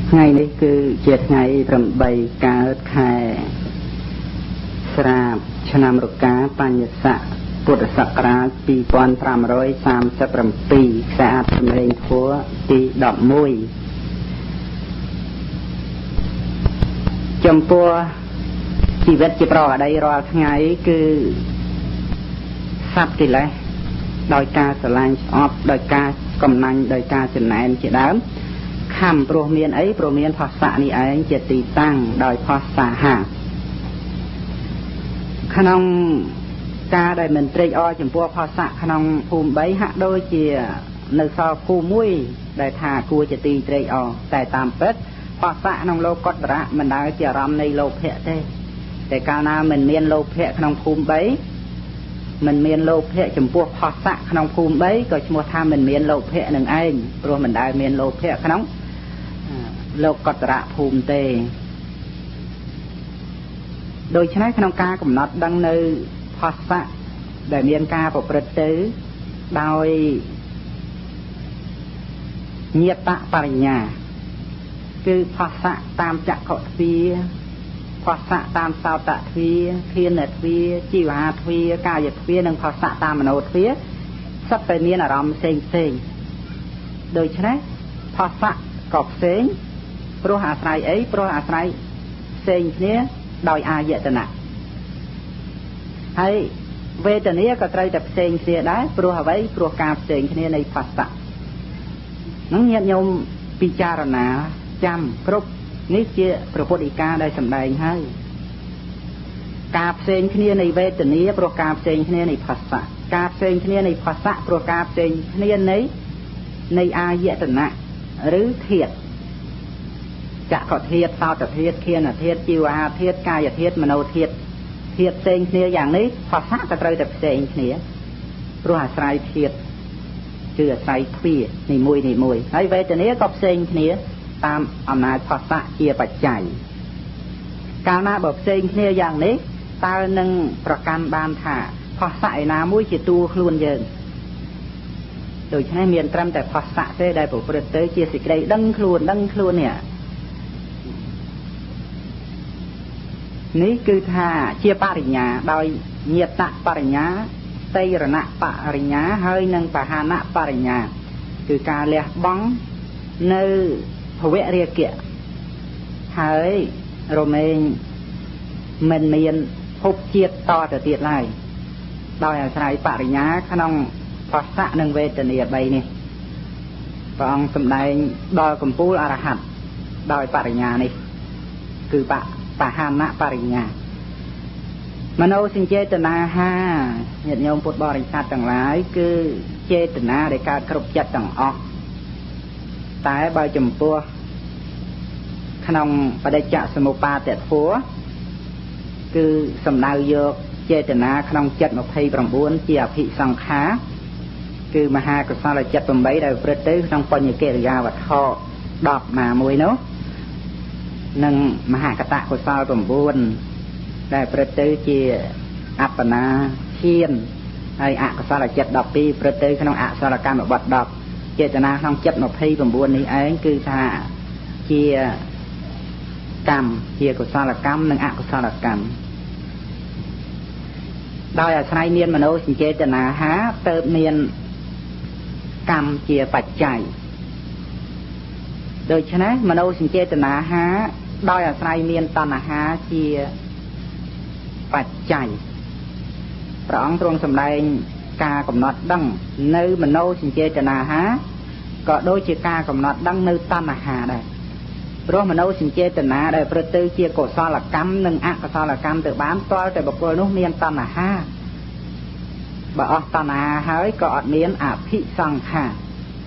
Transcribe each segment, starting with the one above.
ថ្ងៃនេះគឺជាថ្ងៃ8កើតខែស្រាបឆ្នាំរកាបញ្ញស័កពុទ្ធសករាជ2537ខ្សែអត្ថសម្លេងធម៌ទី11ចំពោះជីវិតជាប្រអតីរាល់ថ្ងៃគឺសត្វកិលេសដោយការស្រឡាញ់ស្អប់ដោយការកំណាញ់ដោយការចំណែនជាដើមខំព្រោះមានអីព្រោះមានផស្សៈនេះឯងជាទីតាំងដោយផស្សៈហាក្នុងការដែលមិនត្រេកអរចំពោះផស្សៈក្នុងភូមិ3ហាក់ដូចជានៅសល់ភូមិមួយដែលថាគួរជាទីត្រេកអរតែតាមពិតផស្សៈក្នុងលោកកតរៈមិនដែលជាអារម្មណ៍នៃលោភៈទេតែកាលណាមិនមានលោភៈក្នុងភូមិ3មិនមានលោភៈចំពោះផស្សៈក្នុងភូមិ3ក៏ឈ្មោះថាមិនមានលោភៈនឹងឯងព្រោះមិនដែលមានលោភៈក្នុងលោកកតរៈភូមិទេដូច្នេះក្នុងការកំណត់ដឹងនៅផស្សៈដែលមានការប្រព្រឹត្តទៅដោយញាតបរិញ្ញាគឺផស្សៈតាមចក្ខុទ្វាផស្សៈតាមសោតទ្វាធានទ្វាជីវហាទ្វាកាយទ្វានិងផស្សៈតាមមโนទ្វាសត្វតែមានអារម្មណ៍ផ្សេងដូច្នេះផស្សៈក៏ផ្សេងព្រោះអាស្រ័យអីព្រោះអាស្រ័យផ្សេងគ្នាដោយអាយតនៈហើយវេទនាក៏ត្រូវតែផ្សេងគ្នាដែរព្រោះអ្វីព្រោះការផ្សេងគ្នានៃផស្សៈនឹងញាតិញោមពិចារណាចាំគ្រប់នេះជាព្រះពុទ្ធដីកាដែលសម្ដែងហើយការផ្សេងគ្នានៃវេទនាព្រោះការផ្សេងគ្នានៃផស្សៈការផ្សេងគ្នានៃផស្សៈព្រោះការផ្សេងគ្នានៃអាយតនៈឬធាតុចក្ខុធាតុសោតធាតុធានធាតុជីវហាធាតុកាយធាតុមโนធាតុធាតុផ្សេងគ្នាយ៉ាងនេះផស្សៈក៏ត្រូវតែផ្សេងគ្នាព្រោះអាស្រ័យធាតុគឺអាស្រ័យទ្វានីមួយហើយវេទនាក៏ផ្សេងគ្នាតាមអំណាចផស្សៈជាបច្ច័យកាលណាបើផ្សេងគ្នាយ៉ាងនេះតើនឹងប្រកាន់បានថាផស្សៈឯណាមួយជាតួខ្លួនយើងដូច្នេះមានត្រឹមតែផស្សៈទេដែលប្រព្រឹត្តទៅជាសេចក្តីដឹងខ្លួននេះគឺថាជាបរិញ្ញាដោយញាតបរិញ្ញាតេរណបរិញ្ញាហើយនិងបហានបរិញ្ញាគឺការលះបង់នៅភវរាគៈហើយរមែងមិនមានភពជាតិតទៅទៀតឡើយដោយអាស្រ័យបរិញ្ញាក្នុងផស្សៈនិងវេទនា3នេះព្រះអង្គសម្ដែងដល់កំពូលអរហន្តដោយបរិញ្ញានេះគឺបហានបរិញ្ញាមនោសញ្ចេតនាហាញាតិញោមពុទ្ធបរិស័ទទាំងឡាយគឺចេតនាដែលកើតគ្រប់ចិត្តទាំងអស់តែបើចំពោះក្នុងបដិច្ចសមុបាទធម៌គឺសំដៅយកចេតនាក្នុងចិត្ត29ជាអភិសង្ខារគឺមហាកុសលចិត្ត8ដែលប្រព្រឹត្តទៅក្នុងបញ្ញកិរិយាវត្ថុ10ណាមួយនោះនិងមហាកតកុសល9ដែលប្រព្រឹត្តទៅជាអបណាឈានហើយអកុសលចិត្ត12ប្រព្រឹត្តទៅក្នុងអសលកម្មបត្តិ10ចេតនាក្នុងចិត្ត29នេះឯងគឺថាជាកម្មជាកុសលកម្មនិងអកុសលកម្មដោយអាស្រ័យមានមនោសញ្ចេតនាហាទៅមានកម្មជាបច្ច័យដូច្នេះមនោសញ្ចេតនាហាដោយអាស្រ័យមានតណ្ហាជាបច្ច័យព្រះអង្គទ្រង់សម្ដែងការកំណត់ដឹងនៅមនោសញ្ចេតនាហាក៏ដូចជាការកំណត់ដឹងនៅតណ្ហាដែរព្រោះមនោសញ្ចេតនាដែលប្រព្រឹត្តទៅជាកុសលកម្មនិងអកុសលកម្មទៅបានទាល់តែបុគ្គលនោះមានតណ្ហាបើអស់តណ្ហាហើយក៏អត់មានអភិសង្ខារ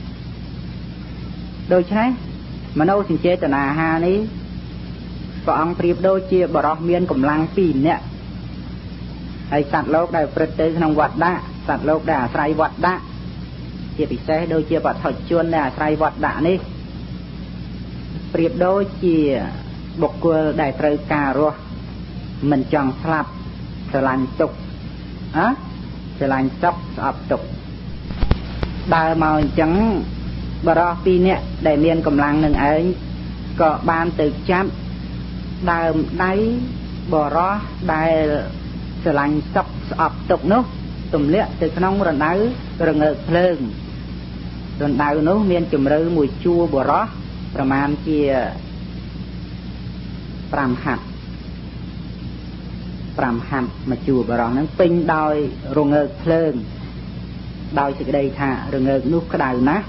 ដូច្នេះមនោសញ្ចេតនាហានេះព្រះអង្គប្រៀបដូចជាបរិះមានកម្លាំង2នាក់ហើយសត្វលោកដែលប្រព្រឹត្តទៅក្នុងវត្តដាក់សត្វលោកដែលអាស្រ័យវត្តដាក់ជាពិសេសដូចជាបឋិជនដែលអាស្រ័យវត្តដាក់នេះប្រៀបដូចជាបុគ្គលដែលត្រូវការរស់មិនចង់ស្លាប់ស្រឡាញ់ទុក្ខស្រឡាញ់សុខស្អប់ទុក្ខដើរមកអញ្ចឹងបរិះ2នាក់ដែលមានកម្លាំងនឹងឯងก็บานตึกจับดาวได้บ่อร้อได้สลังซับอับตกนุ๊กตุ่มเลี้ยตึกน้องรอนดาวระเงยเพลิงรอนดาวนุ๊กเมียนจุ่มเรือมวยชัวบ่อร้อประมาณเกี่ยปรามหักมาจูบรองนั้นปิ้งดอยรงเงยเพลิงดอยสิกได้ท่ารงเงยนุ๊กกระดานะ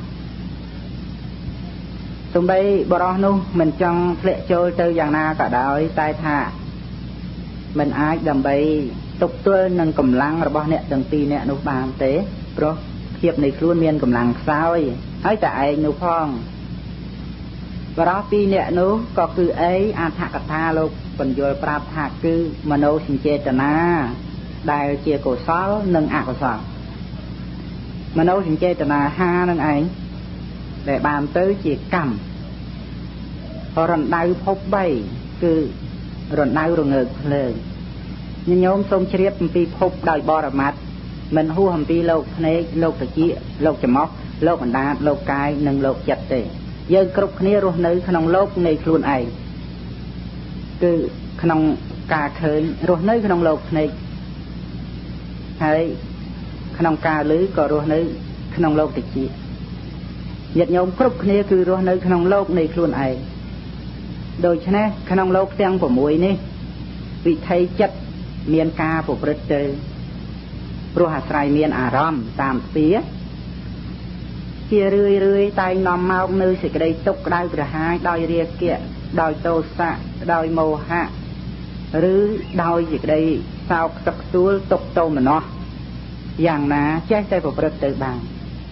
ตรงใบบรองนุ๊กมันจังเพลโจเจออย่างนาก็ดอยใต้ท่ามันอาจดำใบตกตัวนั่งกำลังระบอบเนี่ยดังตีเนี่ยนุ๊กบางเต๋เพราะเทียบในครูเมียนกำลังซ้ายให้แต่ไอ้นุ๊กพองบรองปีเนี่ยนุ๊กก็คือไอ้อาถกถาโลกปัญญาปราบหักคือมโนสิเจตนาได้เจียโกศลหนึ่งอกุศลมโนสิเจตนาห้านั่นเองแต่บางตื้อเจียกรรมพอรันได้พบใบคือรันได้รงเงยเลยนิยมทรงเชียบปีพบได้บรมัดมันหัวหำปีโลกในโลกตะกี้โลกจมอกโลกอันดาโลกกายหนึ่งโลกจัดเตยยังกรุบนี้รู้ในขนมโลกในครูนไอคือขนมกาเคยรู้ในขนมโลกในให้ขนมกาหรือก็รู้ในขนมโลกติจิยัดโยมกรุบนี้คือรู้ในขนมโลกในครูนไอโดยฉะนั้นขนมโลกเตียงผมมวยนี่วิธีจัดเมียนกาผมประเจอรู้หาใส่เมียนอารมณ์ตามเสียเชี่ยเรื่อยๆตายนอมเมาเนื้อสิกระไดตกได้กระหายได้เรียกเกี่ยได้โตสะได้โมหะหรือได้สิกระไดสาวสักตัวตกโตมันเนาะอย่างน่ะแจ้งใจผมประเจอบาง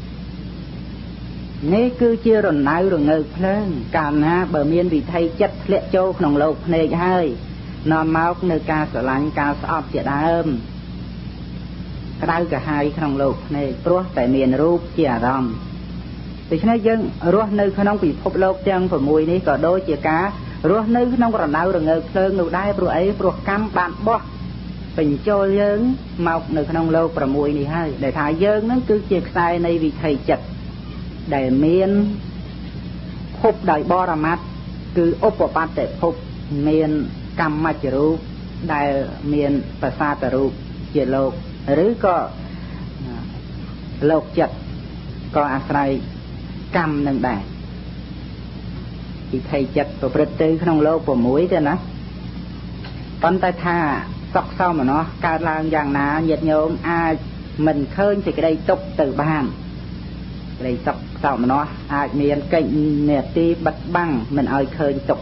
นี่คือเชี่ยรอนน้อยรอนเงยเพลิงการนะเบอร์เมียนวิธีจัดเละโจขนมโลกในให้นอมเมาเนื้อการสลายการสอบเจียดเดิมกระไดกระหายขนมโลกในเพราะแต่เมียนรูปเจียดแต่ฉะนั้นยังรู้ในขนมปีพบโลกจังผมมวยนี้ก็โดยเจียการู้ในขนมกระดาวรเงยเพลิงหนูได้ปลุกไอ้ปลุกกำบานบ่เป็นโจยังเมาในขนมโลกประมวยนี้ให้แต่ถ่ายยังนั่นคือเจียกใส่ในวิธีจัดได้เมียนพบได้บรมัดคืออุปปัตติพบเมียนกรรมมัจจุรูปได้เมียนประสาทรูปเจียโลกหรือก็โลกจัดก็อาศัยกรรมนั่นได้ที่ไทยจัดตัวประตูขนมโลกผมมวยเจ้านะตอนแต่ท่าซอกเศร้ามาเนาะการลางอย่างน้าเหยียดโยมอามันเคยจะได้ตกtừบ้านได้ซอกเศร้ามาเนาะอาเมียนเก่งเนียตีบัดบังมันเอาเคยตก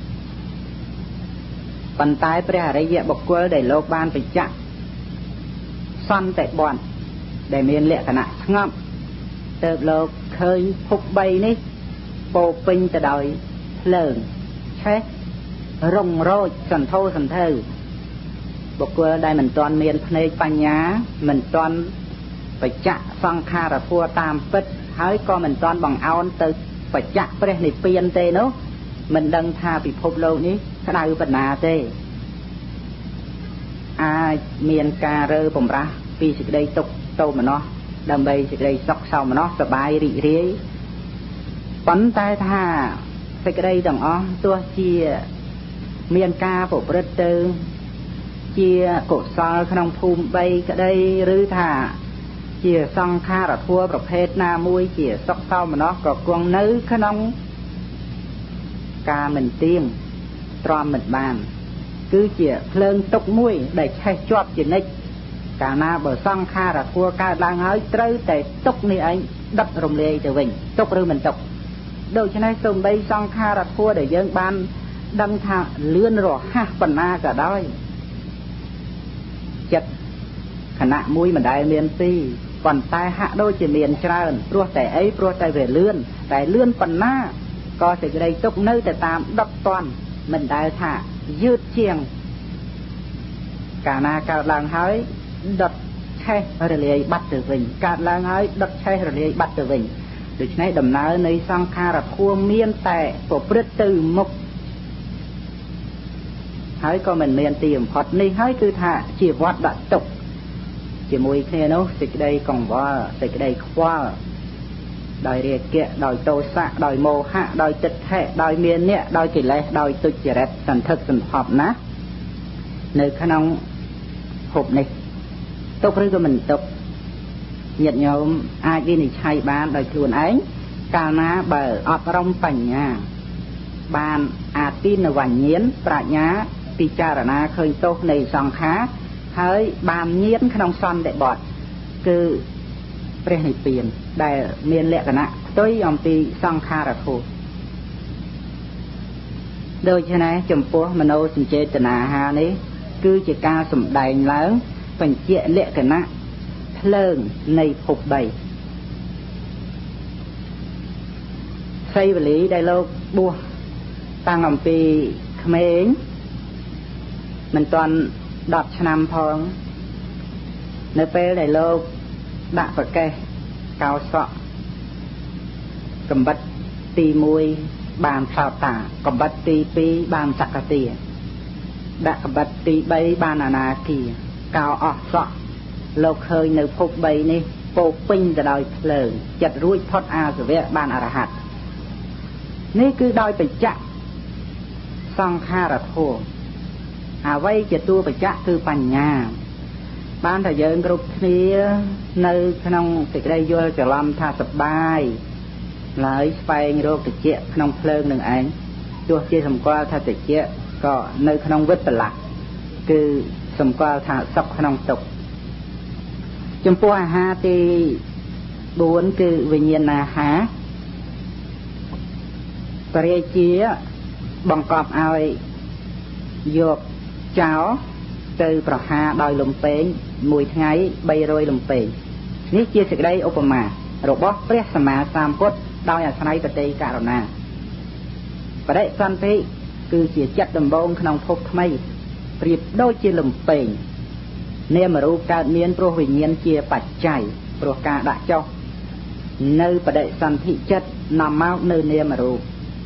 ปันตายไปอะไรเยอะบอกว่าได้โลกบ้านไปจักซ่อนแต่บอลได้เมียนเละขณะงอบเติบโลกเคยพบใบนี้โปปิงจะดอยเลิงใช้รงโรยสันโทสันเทอบอกว่าได้เหมือนตอนเมียนในปัญญาเหมือนตอนไปจะฟังคาระพัวตามปิดหายก็เหมือนตอนบังเอาตึกไปจะไปในเปลี่ยนเตเนาะมันดังทาปิภพโลกนี้ขนาดปัญนาเตอาเมียนกาเรือผมรักปีสิได้ตกโตมันเนาะดำไปสิได้ซอกเศร้ามันเนาะสบายรีเรียปันตายท่าสิได้ดังอ๋อตัวเชียเมียนกาผมประเตือเชียโกศลขนมภูมิใบก็ได้หรือท่าเชียซองคาระทัวประเภทนามวยเชียซอกเศร้ามันเนาะก็กวงนื้อขนมกาเหมือนเตียงตรอมเหมือนบานคือเจี๋ยเพลิงตกมุ้ยได้ใช้จอบจีนิกกาหน้าเบอร์ซ่องคาระทัวการล้างหายเตยแต่ตกนี่ไอ้ดับรมเลยจะวิ่งตกหรือมันตกโดยฉะนั้นส่งไปซ่องคาระทัวได้เยอะบานดังทางเลื่อนรอห้าปันนาก็ได้จัดขณะมุ้ยมันได้เมียนตีก่อนตายหะโดยจะเมียนเชิญปลัวแต่ไอ้ปลัวแต่เวเลื่อนแต่เลื่อนปันนาก็จะได้ตกเนื้อแต่ตามดับตอนมันได้ท่ายืดเชียงกาหน้าการล้างหายดัดใช้ระเลยบัดตัววิ่งการล้างหายดัดใช้ระเลยบัดตัววิ่งโดยใช้ดำน้ำในสังคาระควเมียนแต่ปวดประตูมุกหายก็มันเมียนตีมพอดนี่หายคือท่าจีวัดดัดตกจีมวยเนี่ยเนาะสิกได้กองว่าสิกได้คว้าដោយរាគៈដោយទោសៈដោយមោហៈដោយចិត្តហេដោយមានអ្នកដោយកិលេសដោយទុច្ចរិតសន្ធឹកសន្ធាប់ណានៅក្នុងភពនេះទុកឬក៏មិនទុកញាតិញោមអាចវិនិច្ឆ័យបានដោយខ្លួនឯងកាលណាបើអប់រំបញ្ញាបានអាទិនវញ្ញាណប្រាជ្ញាពិចារណាឃើញទោសនៃសង្ខារហើយបានញៀនក្នុងសន្តិបត្តិគឺព្រះនិព្វានដែលមានលក្ខណៈផ្ទុយអំពីសង្ខារធម៌ដូច្នេះចំពោះមនោសញ្ចេតនាហានេះគឺជាការសម្ដែងឡើងបញ្ជាក់លក្ខណៈភ្លើងនៃភព3សីវលីដែលលោកបួសតាំងអំពីក្មេងមិនទាន់10ឆ្នាំផងនៅពេលដែលលោកដាក់ប្រកេះកោសក់កំបិតទី1បានផ្សោតតាកំបិតទី2បានសក្កទាដាក់កំបិតទី3បានអនាគាកោអស់សក់លោកឃើញនៅភព3នេះពោពេញទៅដោយភ្លើងចិត្តរួចផុតអាសវៈបានអរហត្តនេះគឺដោយបច្ចៈសង្ខារធម៌អ្វីជាតួបច្ចៈគឺបញ្ញាបានតែយើងគ្រប់គ្នានៅក្នុងសេចក្តីយល់ច្រឡំថាសប្បាយឡើយស្វែងរកតិចក្នុងភ្លើងនឹងឯងទោះជាសម្គាល់ថាតិចក៏នៅក្នុងវិបលៈគឺសម្គាល់ថាសុខក្នុងទុក្ខចំពោះអាហារទី4គឺវិញ្ញាណអាហារបរិជាបង្កប់ឲ្យយកចោលទៅប្រហារដោយលំពេងមួយថ្ងៃ300លំពេងនេះជាសេចក្តីឧបមារបស់ព្រះសម្មាសម្ពុទ្ធដោយអាស្រ័យបតិករុណាបដិសន្ធិគឺជាចិត្តដំបូងក្នុងភពថ្មីប្រៀបដូចជាលំពេងនាមរូបកើតមានព្រោះវិញ្ញាណជាបច្ច័យព្រោះការដាក់ចុះនៅបដិសន្ធិចិត្តនាំមកនៅនាមរូប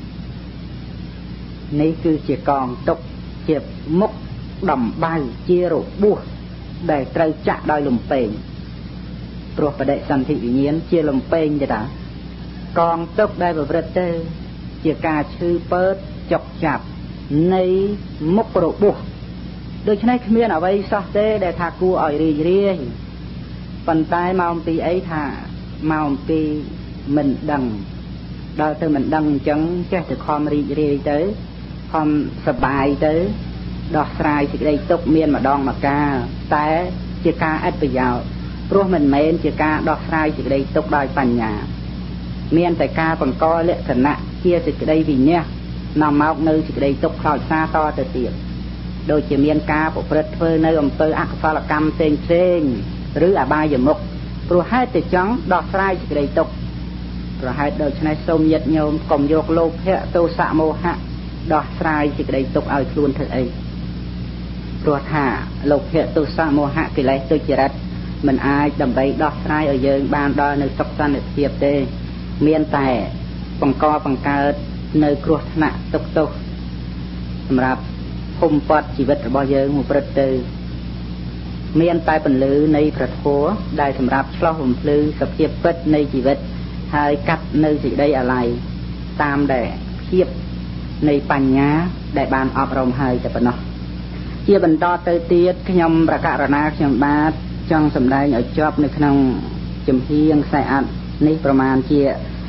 នេះគឺជាកងទុកជាមុខដំបៅជារបួសដែលត្រូវចាក់ដោយលំពេងព្រោះបដិសន្ធិវិញ្ញាណជាលំពេងទេតាកងទុកដែលប្រព្រឹត្តទៅជាការឈឺពើតចុកចាប់នៃមុខរបួសដូច្នេះគ្មានអ្វីសោះទេដែលថាគួរឲ្យរីករាយប៉ុន្តែមកអំពីអីថាមកអំពីមិនដឹងដល់ទៅមិនដឹងអញ្ចឹងចេះតែខំរីករាយទៅខំសប្បាយទៅដោះស្រាយសេចក្តីទុក្ខមានម្ដងម្កាលតែជាការឥតប្រយោជន៍ព្រោះមិនមែនជាការដោះស្រាយសេចក្តីទុក្ខដោយបញ្ញាមានតែការបង្កលក្ខណៈជាសេចក្តីវិញ្ញានាំមកនៅសេចក្តីទុក្ខខ្លោចសារតទៅទៀតដូចជាមានការប្រព្រឹត្តធ្វើនៅអំពើអកុសលកម្មផ្សេងឬអបាយមុខព្រោះហេតុតែចង់ដោះស្រាយសេចក្តីទុក្ខព្រោះហេតុដូច្នេះសូមញាតិញោមកុំយកលោភៈទោសៈមោហៈដោះស្រាយសេចក្តីទុក្ខឲ្យខ្លួនធ្វើអីព្រោះថាលោភៈទោសៈមោហៈកិលេសទុច្ចរិតមិនអាចដើម្បីដោះស្រាយឲ្យយើងបានដល់នៅសុខសន្តិភាពទេមានតែបង្កបង្កើតនៅគ្រោះថ្នាក់ទុក្ខទោសសម្រាប់ភូមិពតជីវិតរបស់យើងមកព្រឹត្តទៅមានតែពន្លឺនៃព្រះធម៌ដែលសម្រាប់ឆ្លោះបំភ្លឺសភាពពិតនៃជីវិតហើយកាត់នៅសេចក្តីអាល័យតាមដែលភាពនៃបញ្ញាដែលបានអប់រំហើយតែប៉ុណ្ណោះជាបន្តទៅទៀតខ្ញុំប្រកាសរណាខ្ញុំបាទចង់សម្ដែងឲ្យជាប់នៅក្នុងជំហៀងខ្សែអត្ថនេះប្រមាណជា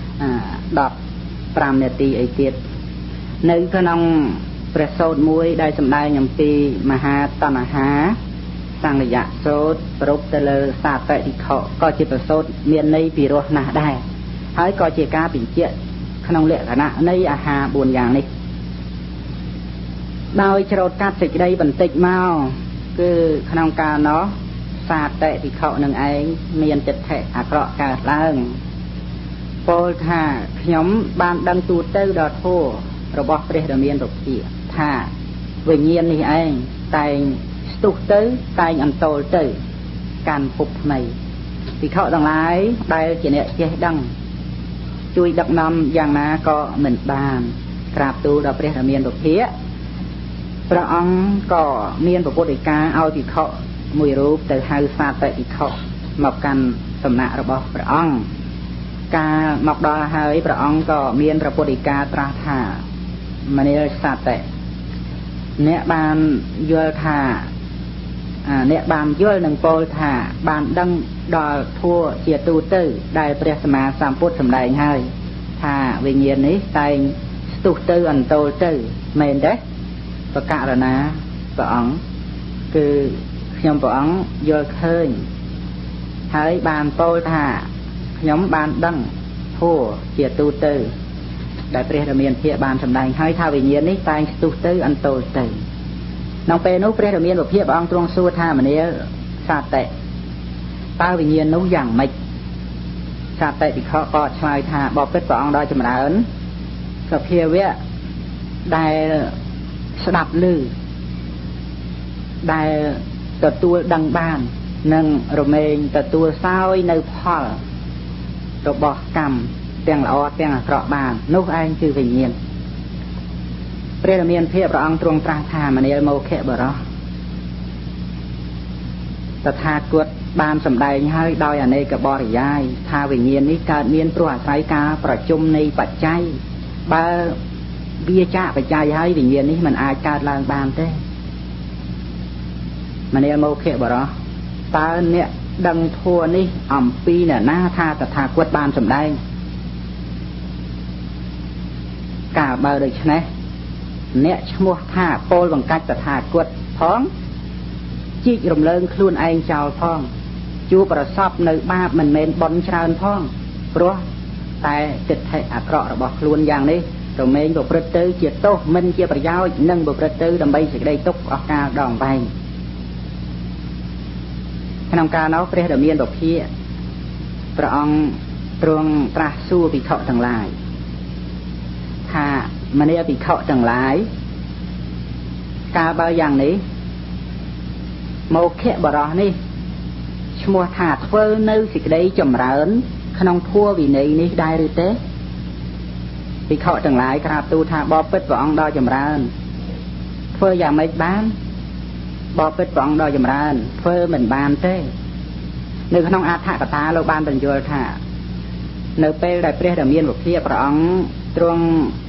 15នាទីអីទៀតនៅក្នុងព្រះសូត្រមួយដែលសម្ដែងអំពីមហាតណ្ហាសង្ឃយៈសូត្រប្រពទៅលើសាតិតិខៈក៏ជាព្រះសូត្រមានន័យពិរោះណាស់ដែរហើយក៏ជាការបញ្ជាក់ក្នុងលក្ខណៈនៃអាហារ4យ៉ាងនេះដោយច្រូតកាត់សេចក្តីបន្តិចមកគឺក្នុងកាលនោះសាតិតិខៈនឹងឯងមានចិត្តថេអាក្រក់កើតឡើងពោលថាខ្ញុំបានដឹងទូទៅដល់ធម៌របស់ព្រះរាមារុក្ខាថាវិញ្ញាណនេះឯងតែងស្ទុះទៅតែងអន្តោលទៅកាន់ភពថ្មីភិក្ខុទាំងឡាយដែលជាអ្នកចេះដឹងជួយដឹកនាំយ៉ាងណាក៏មិនបានក្រាបទូលដល់ព្រះរាមារុក្ខាព្រះអង្គក៏មានប្រពុតឯកាឲ្យភិក្ខុមួយរូបទៅហៅសាតិភិក្ខុមកកាន់សំណាក់របស់ព្រះអង្គការមកដល់ហើយព្រះអង្គក៏មានប្រពុតិកាត្រាស់ថាមនាលសតៈអ្នកបានយល់ថាអ្នកបានយល់នឹងពោលថាបានដឹងដល់ធัวជាទូទៅដែលព្រះសម្មាសម្ពុទ្ធសម្ដែងហើយថាវិញ្ញាណនេះតែងស្ទុះទៅអន្តោលទៅមែនទេប្រកាសណាព្រះអង្គគឺខ្ញុំព្រះអង្គយល់ឃើញហើយបានពោលថាខ្ញុំបានដឹងធัวជាទូទៅដែលព្រះរាមាភិបានសម្ដែងហើយថាវិញ្ញាណនេះតែងស្ទុះទៅអន្តោលទៅក្នុងពេលនោះព្រះរាមាភិព្រះអង្គទ្រង់សួរថាមនាលសតៈតើវិញ្ញាណនោះយ៉ាងម៉េចសតៈភិក្ខុក៏ឆ្លើយថាបបិទ្ធព្រះអង្គដ៏ចម្រើនសភាវៈដែលស្ដាប់ឮដែលទទួលដឹងបាននិងរមែងទទួលសោយនៅផលរបស់កម្មទាំងល្អទាំងអាក្រក់បាននោះឯងគឺវិញ្ញាណព្រះរាមាភិព្រះអង្គទ្រង់ត្រាស់ថាមនាលមោខៈបរោះតថាគតបានសម្ដែងហើយដោយអនេកបរិយាយថាវិញ្ញាណនេះកើតមានព្រោះអាស្រ័យការប្រជុំនៃបច្ច័យបើវាចាក់បច្ច័យហើយវិញ្ញាណនេះមិនអាចកើតឡើងបានទេមនាលមោខៈបរោះតើអ្នកដឹងធัวនេះអំពីអ្នកណាថាតថាគតបានសម្ដែងកាលបើដូច្នេះអ្នកឈ្មោះថាពោលបង្កាច់តថាគតផងជីករំលើងខ្លួនឯងចោលផងជួបប្រសពនៅបាបមិនមែនបន់ច្រើនផងព្រោះតែទិដ្ឋិអាក្រក់របស់ខ្លួនយ៉ាងនេះរមែងប្រព្រឹត្តទៅជាទោសមិនជាប្រយោជន៍និងប្រព្រឹត្តទៅដើម្បីសេចក្តីទុក្ខអស់កលដងវែងក្នុងកាលនោះព្រះរាមាភិព្រះអង្គទ្រង់ត្រាស់សួរភិក្ខុទាំងឡាយថាមនាលភិក្ខុទាំងឡាយកាលបើយ៉ាងនេះមោខៈបរោះនេះឈ្មោះថាធ្វើនៅសេចក្តីចម្រើនក្នុងធัวវិន័យនេះដែរឬទេភិក្ខុទាំងឡាយក្រាបទូលថាបបិទ្ធព្រះអង្គដ៏ចម្រើនធ្វើយ៉ាងម៉េចបានបបិទ្ធព្រះអង្គដ៏ចម្រើនធ្វើមិនបានទេនៅក្នុងអដ្ឋកថាលោកបានបញ្យល់ថានៅពេលដែលព្រះរាមាភិព្រះអង្គទ្រង់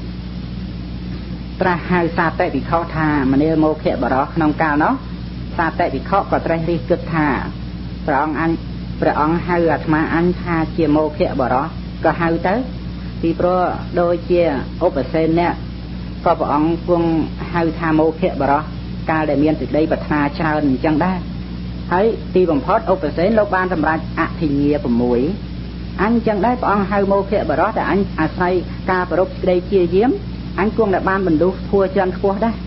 ត្រាស់ហៅសាតិភិក្ខុថាមនាលមោខៈបរោះក្នុងកាលនោះសាតិភិក្ខុក៏ត្រេះរិះគិតថាព្រះអង្គហៅអាត្មាអញថាជាមោខៈបរោះក៏ហៅទៅពីព្រោះដូចជាឧបសេនអ្នកក៏ព្រះអង្គគង់ហៅថាមោខៈបរោះកាលដែលមានសេចក្តីប្រាថ្នាច្រើនអញ្ចឹងដែរហើយទីបំផុតឧបសេនលោកបានសម្រេចអធិញ្ញា6អញអញ្ចឹងដែរព្រះអង្គហៅមោខៈបរោះតែអញអាស្រ័យការប្ររពសេចក្តីជាយាមអញគង់តែបានបណ្ដុះធัวច័ន្ទខ្ពស់ដែរ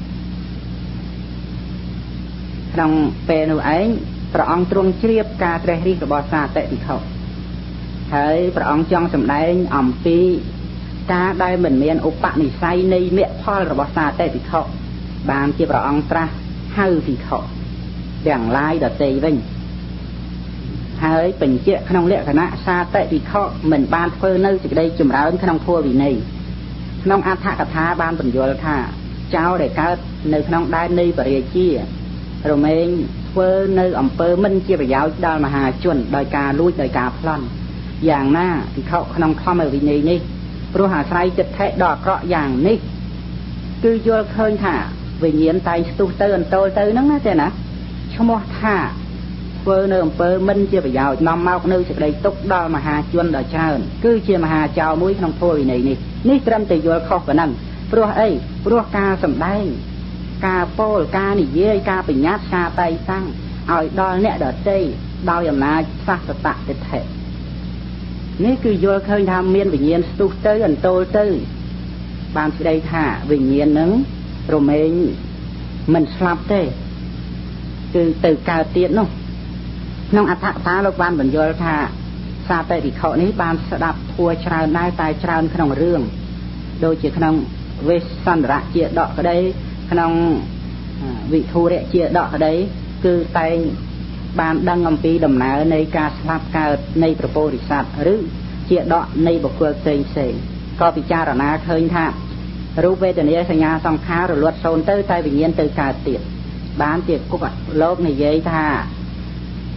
ក្នុងពេលនោះឯងព្រះអង្គទ្រង់ជ្រាបការត្រេះរិះរបស់សាតិភិក្ខុហើយព្រះអង្គចង់សម្ដែងអំពីការដែលមិនមានឧបនិស្ស័យនៃមគ្គផលរបស់សាតិភិក្ខុបានជាព្រះអង្គត្រាស់ហៅភិក្ខុទាំងឡាយដទៃវិញហើយបញ្ជាក់ក្នុងលក្ខណៈសាតិភិក្ខុមិនបានធ្វើនៅសេចក្តីចម្រើនក្នុងធัวវិន័យក្នុងអដ្ឋកថាបានបញ្យល់ថាចៅដែលកើតនៅក្នុងដែននៃបរិយាជារមែងធ្វើនៅអំពើមិនជាប្រយោជន៍ដល់មហាជនដោយការលួចដោយការប្លន់យ៉ាងណាភិក្ខុក្នុងធម្មវិន័យនេះព្រោះអាស្រ័យចិត្តថេដ៏អាក្រក់យ៉ាងនេះគឺយល់ឃើញថាវិញ្ញាណតែងស្ទុះទៅអន្តោលទៅហ្នឹងណាទេណាឈ្មោះថាធ្វើនៅអំពើមិនជាប្រយោជន៍នាំមកនៅសេចក្តីទុក្ខដល់មហាជនដ៏ច្រើនគឺជាមហាចៅមួយក្នុងធម៌វិន័យនេះត្រឹមតែយល់ខុសប៉ុណ្ណឹងព្រោះអីព្រោះការសម្ដែងការពោលការនិយាយការបញ្ញត្តិការតែងតាំងឲ្យដល់អ្នកដទៃដោយអំណាចសាសតៈទិដ្ឋិនេះគឺយល់ឃើញថាមានវិញ្ញាណស្ទុះទៅអន្តោលទៅបានស្ដីថាវិញ្ញាណនឹងរមែងមិនស្លាប់ទេគឺទៅកើតទៀតនោះក្នុងអត្ថកថាលោកបានបញ្យល់ថាសាតិភិក្ខុនេះបានស្ដាប់ធัวច្រើនដែរតែច្រើនក្នុងរឿងដូចជាក្នុងវេសន្តរៈជាដកក្តីក្នុងវិធុរៈជាដកក្តីគឺតែងបានដឹងអំពីដំណើរនៃការស្លាប់កើតនៃព្រះពោធិសត្វឬជាដកនៃបុគ្គលផ្សេងក៏ពិចារណាឃើញថារូបវេទនាសញ្ញាសង្ខាររលត់សូន្យទៅតែវិញ្ញាណទៅកើតទៀតបានជាគុកលោកនិយាយថា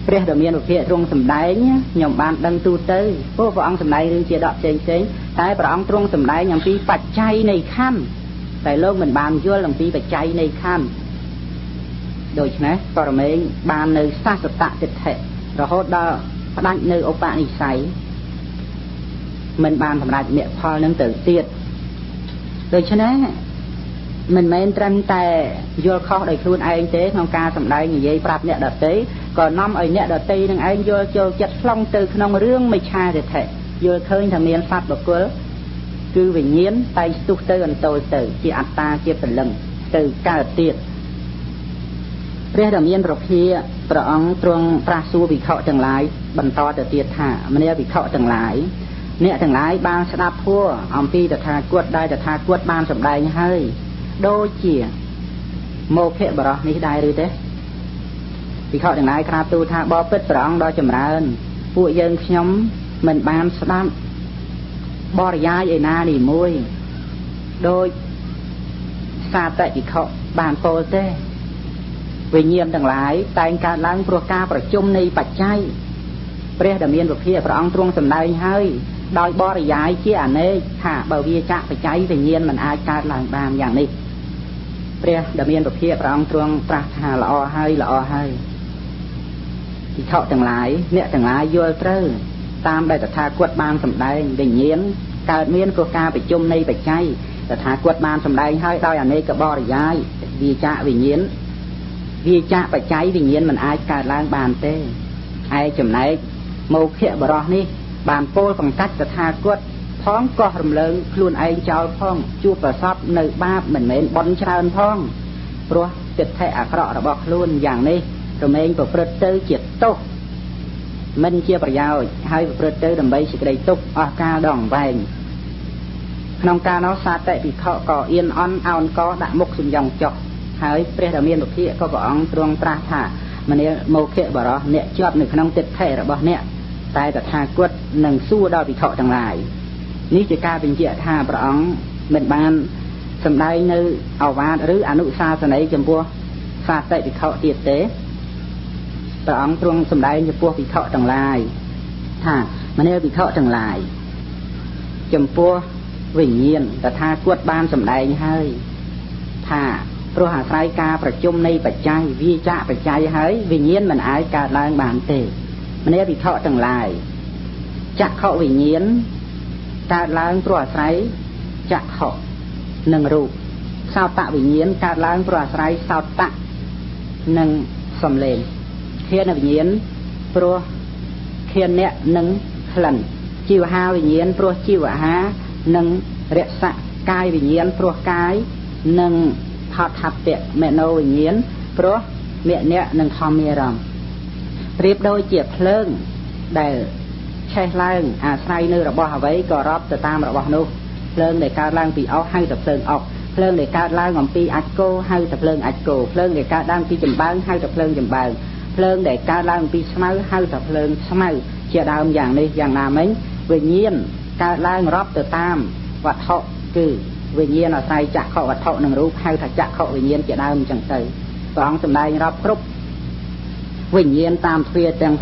ព្រះដ៏មានវិភាកទ្រង់សម្ដែងខ្ញុំបានដឹងទូទៅព្រះអង្គសម្ដែងរឿងជាដកផ្សេងតែព្រះអង្គទ្រង់សម្ដែងអំពីបច្ច័យនៃខណ្ឌតែលោកមិនបានយល់អំពីបច្ច័យនៃខណ្ឌដូច្នេះបរមេងបាននៅសាសតតិដ្ឋិរហូតដល់ផ្ដាច់នៅឧបនិស្ស័យមិនបានសម្រេចមគ្គផលនឹងទៅទៀតដូច្នេះមិនមែនត្រឹមតែយល់ខុសដោយខ្លួនឯងទេក្នុងការសម្ដែងនិយាយប្រាប់អ្នកដទៃក៏នាំឲ្យអ្នកដទៃនឹងឯងយល់ចូលចិត្តខ្លងទៅក្នុងរឿងមិច្ឆាទិដ្ឋិយល់ឃើញថាមានសត្វបុគ្គលគឺវិញ្ញាណតែស្ទុះទៅអន្តោលទៅជាអត្តាជាពលឹងទៅកើតទៀតព្រះដ៏មានប្រភាព្រះអង្គទ្រង់ត្រាស់សួរភិក្ខុទាំងឡាយបន្តទៅទៀតថាមនាភិក្ខុទាំងឡាយអ្នកទាំងឡាយបានស្ដាប់ធម៌អំពីតថាគតដែលតថាគតបានសម្ដែងហើយដូចជាមោខៈបរោះនេះដែរឬទេភិក្ខុទាំងឡាយក្រាបទូលថាបបិទ្ធព្រះអង្គដ៏ចម្រើនពួកយើងខ្ញុំមិនបានស្ដាប់បរិយាយឯណានេះមួយដោយសាតភិក្ខុបានពោលទេវិញ្ញាណទាំងឡាយតែងកើតឡើងព្រោះការប្រជុំនៃបច្ច័យព្រះដ៏មានវិភាកព្រះអង្គទ្រង់សម្ដែងហើយដោយបរិយាយជាអនេកថាបើវាចាក់បច្ច័យវិញ្ញាណមិនអាចកើតឡើងបានយ៉ាងនេះព្រះដ៏មានវិភាកព្រះអង្គទ្រង់ត្រាស់ថាល្អហើយភិក្ខុទាំងឡាយអ្នកទាំងឡាយយល់ត្រូវតាមដែលតថាគតបានសម្ដែងវិញ្ញាណកើតមានព្រោះការប្រជុំនៃបច្ច័យតថាគតបានសម្ដែងហើយដោយអនេកបរិយាយវាចាក់វិញ្ញាណវាចាក់បច្ច័យវិញ្ញាណមិនអាចកើតឡើងបានទេឯចំណែកមោខៈបរោះនេះបានពោលបង្កាច់តថាគតផងកោះរំលើងខ្លួនឯងចោលផងជួបប្រសពនៅបាបមិនមែនបន់ច្រើនផងព្រោះទិដ្ឋិអាក្រក់របស់ខ្លួនយ៉ាងនេះរមែងប្រព្រឹត្តទៅជាទោសមិនជាប្រយោជន៍ហើយប្រព្រឹត្តទៅដើម្បីសេចក្តីទុក្ខអស់កាលដងវែងក្នុងការនោះសាតិភិក្ខុក៏អៀនអន់អោនកដាក់មុខសំយ៉ងចុះហើយព្រះដ៏មានវិភាកក៏ព្រះអង្គទ្រង់ត្រាស់ថាមនាមោខៈបរោះអ្នកជាប់នៅក្នុងទិដ្ឋិរបស់អ្នកតែតថាគតនឹងសួរដល់ភិក្ខុទាំងឡាយនេះជាការបញ្ជាក់ថាព្រះអង្គមិនបានសម្ដែងនៅអវាទឬអនុសាសនីចំពោះសាតិភិក្ខុទៀតទេព្រះអង្គទ្រង់សម្ដែងចំពោះភិក្ខុទាំងឡាយថាមនាភិក្ខុទាំងឡាយចំពោះវិញ្ញាណតថាគតបានសម្ដែងហើយថាព្រោះអាស្រ័យការប្រជុំនៃបច្ច័យវាចាក់បច្ច័យហើយវិញ្ញាណមិនអាចកើតឡើងបានទេមនាភិក្ខុទាំងឡាយចក្ខុវិញ្ញាណកើតឡើងព្រោះអាស្រ័យចក្ខុនិងរូបសោតវិញ្ញាណកើតឡើងព្រោះអាស្រ័យសោតៈនិងសំឡេងឃានវិញ្ញាណព្រោះឃានៈនិងក្លិនជីវហាវិញ្ញាណព្រោះជីវហានិងរសៈកាយវិញ្ញាណព្រោះកាយនិងផតថពៈមនោវិញ្ញាណព្រោះមគ្គៈនិងធម្មារម្មណ៍ប្រៀបដូចជាភ្លើងដែលឆេះឡើងអាស្រ័យនៅរបស់អ្វីក៏រាប់ទៅតាមរបស់នោះភ្លើងដែលកើតឡើងពីអុសហៅថាភ្លើងអុសភ្លើងដែលកើតឡើងអំពីអាចគោហៅថាភ្លើងអាចគោភ្លើងដែលកើតឡើងពីចម្បាំងហៅថាភ្លើងចម្បាំងភ្លើងដែលកើតឡើងពីស្មៅហៅថាភ្លើងស្មៅជាដើមយ៉ាងនេះយ៉ាងណាមិញវិញ្ញាណកើតឡើងរាប់ទៅតាមវត្ថុគឺវិញ្ញាណអាស្រ័យចក្ខុវត្ថុនិងរូបហៅថាចក្ខុវិញ្ញាណជាដើមអញ្ចឹងទៅព្រះអង្គសម្ដែងរាប់គ្រប់វិញ្ញាណតាមទ្វារទាំង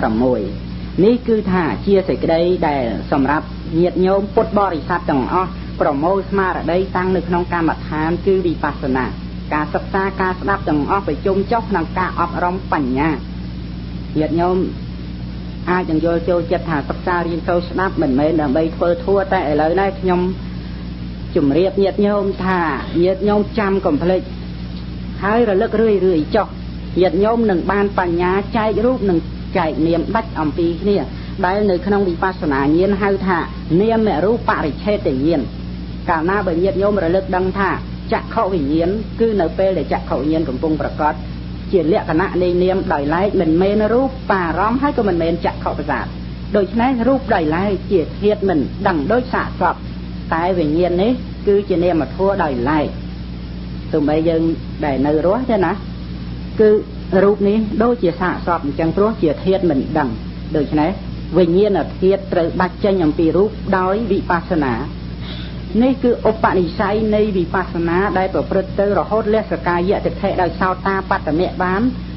6នេះគឺថាជាសេចក្តីដែលសម្រាប់ញាតិញោមពុទ្ធបរិស័ទទាំងអស់ប្រមូលស្មារតីតាំងនៅក្នុងកម្មដ្ឋានគឺវិបស្សនាការសិក្សាការស្ដាប់ទាំងអស់ប្រជុំចុះក្នុងការអប់រំបញ្ញាញាតិញោមអាចនឹងយល់ចូលចិត្តថាសិក្សារៀនសូត្រស្ដាប់មិនមែនដើម្បីធ្វើធัวតែឥឡូវនេះខ្ញុំជម្រាបញាតិញោមថាញាតិញោមចាំកុំភ្លេចហើយរលឹករឿយចុះញាតិញោមនឹងបានបញ្ញាចែករូបនិងចែកនាមដាច់អំពីគ្នាដែលនៅក្នុងវិបស្សនាញាណហៅថានាមរូបបរិច្ឆេទញាណកាលណាបើញាតិញោមរលឹកដឹងថាចក្ខុវិញ្ញាណគឺនៅពេលដែលចក្ខុវិញ្ញាណកំពុងប្រកបជាលក្ខណៈនៃនាមដោយឡែកមិនមែនរូបបារម្ភហើយក៏មិនមែនចក្ខុប្រសាទដូច្នេះរូបដោយឡែកជាធាតុមិនដឹងដូចសាកសពតែវិញ្ញាណនេះគឺជានាមធម៌ដោយឡែកទោះបីយើងដែលនៅរស់ទេណាគឺរូបនេះដូចជាសាកសពអញ្ចឹងព្រោះជាធាតុមិនដឹងដូច្នេះវិញ្ញាណធាតុត្រូវបាច់ចេញអំពីរូបដោយវិបស្សនានេះគឺឧបនិស្ស័យនៃវិបស្សនាដែលប្រព្រឹត្តទៅរហូតលះសកាយៈទិដ្ឋិដោយសោតាបត្តមៈបាន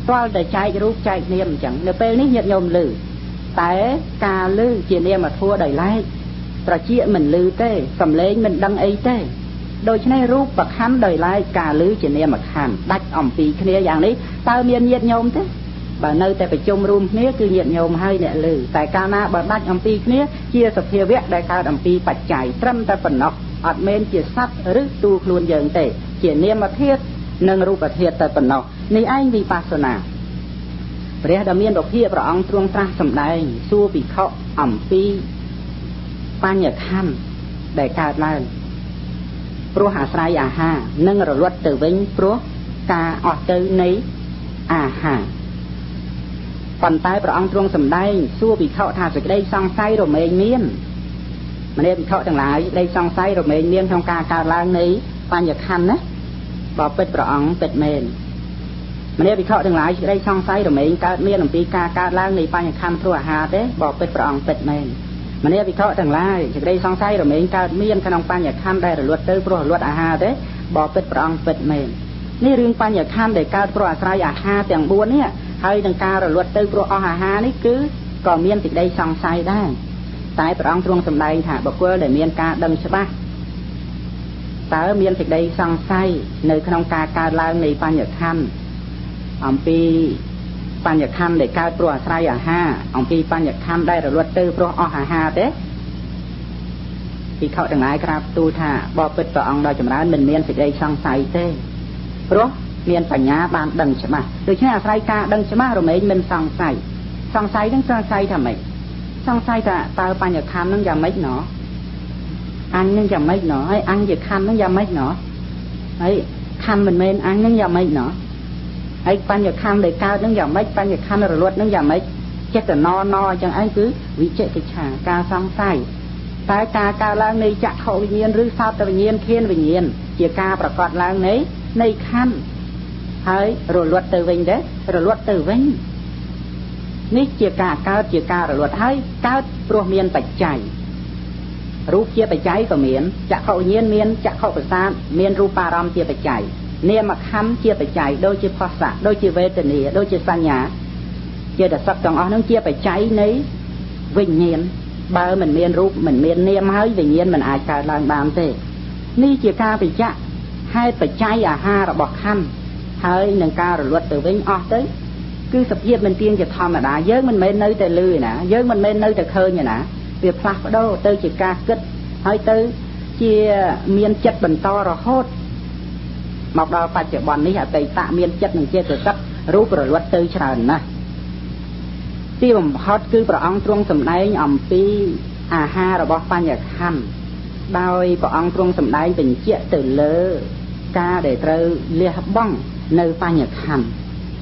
toal để chạy rút chạy niệm chẳng nếu pe ní nhiệt nhôm lửแต่การลือเจียเนี่ยมาทั่วได้ไล่ประเจียมันลือเต้สำเร็จมันดังไอเต้โดยใช้รูปประคันได้ไล่การลือเจียเนี่ยมาคันดัดอ่อมปีเคลียอย่างนี้ตาเมียนเยียดโยมเต้บ่เนยแต่ไปจมรุมเนี้ยคือเยียดโยมให้เนี่ยลือแต่การน่ะบ่ดัดอ่อมปีเนี้ยเจียสเพียเวะได้การอ่อมปีปัจจัยตรำแต่ปนกอัดเมนเจียซัดหรือตูคลุนเยิงเต้เจียเนี่ยมาเทียบหนึ่งรูปประเทศแต่ปนกนี่ไอ้มีปัสนาพระดามีนดอกเพียพระองค์ทรงตรัสสำแดงสู้ปีเขาอ่ำปีปัญญาขั้นได้การเล่าพระหาสายอาหานึ่งระลวดเตวิงพระกาออกเตในอาหาปันใต้พระองค์ทรงสำแดงสู้ปีเขาทาสึกได้ซองไซโรเมนเมียนมันได้ปีเขาทั้งหลายได้ซองไซโรเมนเมียนทำการเล่าในปัญญาขั้นนะบอกเป็นพระองค์เป็นเมนมันเนี่ยวิเคราะห์ทั้งหลายได้ช่องไซด์หรือไม่การเมียนหรือปีการล้างในปัญญาคันพระอาหารเด้บอกเป็นประองเป็ดเมนมันเนี่ยวิเคราะห์ทั้งหลายจะได้ช่องไซด์หรือไม่การเมียนขนมปัญญาคันได้หรือลวดเตอร์พระลวดอาหารเด้บอกเป็นประองเป็ดเมนนี่เรื่องปัญญาคันได้การพระอาศัยอาหารแต่งบัวเนี่ยให้ดังการหรือลวดเตอร์พระอาหารนี่คือก่อเมียนติดได้ช่องไซด์ได้แต่ประองตรงสำได้ถ่าบอกว่าได้เมียนการดังใช่ปะแต่เมียนติดได้ช่องไซด์ในขนมการล้างในปัญญาคันอัมพีปัญญาคันได้การปลัวสายอาหาอัมพีปัญญาคันได้ระลวดตื้อปลัวอาหาเด้ที่เขาต่างหลายครับตูท่าบอปิดต่อองเราจำร้านเป็นเมียนสิได้ช่างใส่เต้เพราะเมียนปัญญาบานดังใช่ไหมโดยเฉพาะสายกาดังใช่ไหมเราไม่เป็นช่างใส่ต้องช่างใส่ทำไมช่างใส่แต่ตาปัญญาคันนั่งยำไม่หนออันนั่งยำไม่หนอไอ้อันจะคันนั่งยำไม่หนอไอ้คันมันเมนอันนั่งยำไม่หนอไอ้ปัญญาคันเลยก้าวนั่งอย่างไม่ปัญญาคันระลวดนั่งอย่างไม่เจ็ดแต่นอจังไอ้คือวิเจติชากาสร้างไส้แต่การล้างในจะเขาวิญญาณหรือซาตวิญญาณเคียนวิญญาณเกี่ยกาประกอบล้างในคันให้ระลวดเตวิงเด้ระลวดเตวิงนี่เกี่ยการะลวดให้ก้าวโปรเมียนปัจจัยรูปเกี่ยปัจจัยก็เมียนจะเขาวิญญาณเมียนจะเขาประสานเมียนรูปารามเกี่ยปัจจัยเนี่ยมาค้ำเชี่ยไปใจโดยเฉพาะโดยเฉพาะเวทนีโดยเฉพาะสัญญาเชี่ยแต่สักตองอ๋อนั่งเชี่ยไปใจในวิญญาณบาร์มันเมียนรูปมันเมียนเนี่ยมาให้วิญญาณมันอาจการลางบามเต้นี่เชี่ยกาไปจะให้ไปใจอาหารบอกค้ำให้หนึ่งการรวดตัววิ่งออกเต้คือสเปียมันเตียงจะทำอะไรเยอะมันไม่เนื้อแต่ลือนะเยอะมันไม่เนื้อแต่เคยนะเปียพลักโดเต้เชี่ยกาเกิดให้เต้เชี่ยเมียนจัดบรรทอระโหดมอกดาวปัจจุบันนี้แต่ตะเมียนจัดหนึ่งเจตสักรูประลวดตื้อฉลาดนะที่ผมพอดคือประองตรงสำได้อ่อมปีอาหารระบบปัญญาคันโดยประองตรงสำได้เป็นเจตตื่นเลอกาได้เตอเลียบ้องในปัญญาคัน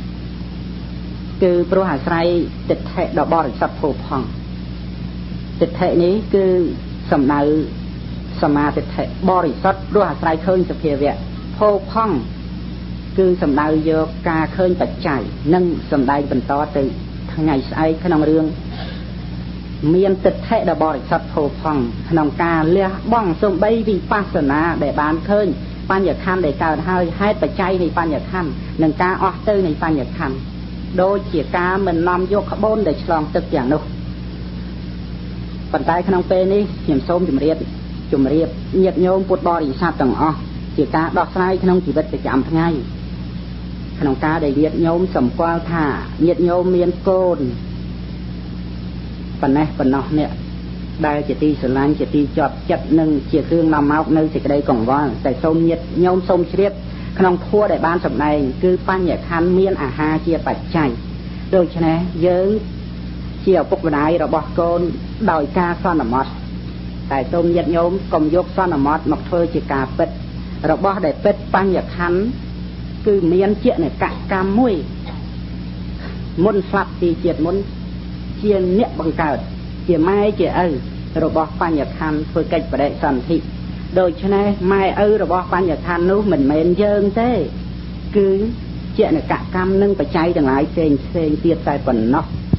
คือประหารไตรติดแทะดอกบอลสับโผพองติดแทะนี้คือสำได้สมาติดแทะบริสัทประหารไตรเคยสเพียเวะโพพ่องคือสำได้โยกาเคยปัจจัยนั่งสำได้เป็นต่อตึงทางไงไอ้ขนมเรื่องเมียนติดแทะดบริสัทโพพ่องขนมกาเลี้ยบ้องสมใบวิปัสสนาได้บานเคยปัญญาคันได้การให้ปัจจัยในปัญญาคันหนึ่งกาออเตอร์ในปัญญาคันโดยเกี่ยกาเหมือนนำโยกขบวนได้ฉลองตึกอย่างนู้ปัจจัยขนมเปนี้เหี่ยมส้มจุ่มเรียบเหยียดโยมปวดบริสัทต่างอ๋อเกี่ยกาดอกไส้ขนมจีบจะจำทั้งไงขนมกาได้เหยียดโยมสมกวาท่าเหยียดโยมเมียนโกนปันนอเนี่ยได้จะตีสลานจะตีจอบจัดหนึ่งเกี่ยเครื่องนำเอาหนึ่งจะได้กล่องว่าแต่ส้มเหยียดโยมส้มเชียบขนมพัวได้บ้านสำในคือปัญญาคันเมียนอาหารเกี่ยปัจจัยโดยเฉพาะเยิ้งเกี่ยวปกบันไดเราบอกโกนดอยกาซ่อนมอดแต่ส้มเหยียดโยมกลมยกซ่อนมอดมักเธอจะกาเป็ดเราบอกได้เป็ดปัญญาคันคือเมียนเจี๊ยเนี่ยกะกามมุ้ยมุนสับตีเจี๊ยมุนเชียนเนี่ยบังเกิดเจี๊ยไม้เจี๊ยเราบอกปัญญาคันเพื่อกิจประเดสันติโดยเฉพาะไม้เราบอกปัญญาคันนู้เหมือนเมนเยิงเต้คือเจี๊ยเนี่ยกะกามนึ่งปัจจัยต่างหลายเซนเตียบใจปนเนาะ